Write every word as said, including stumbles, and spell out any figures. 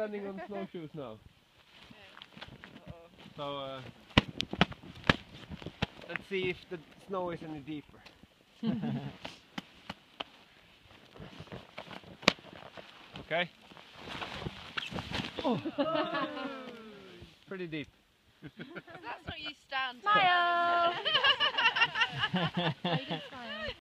standing on snowshoes now. Yeah. Uh-oh. So uh, let's see if the snow is any deeper. Okay. Oh. Pretty deep. That's what you stand Smile! for.